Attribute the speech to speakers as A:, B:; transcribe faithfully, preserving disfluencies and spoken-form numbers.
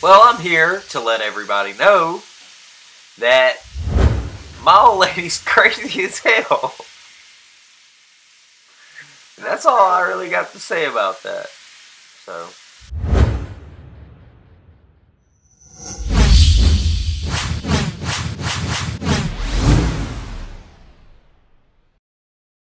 A: Well, I'm here to let everybody know that my old lady's crazy as hell. And that's all I really got to say about that. So...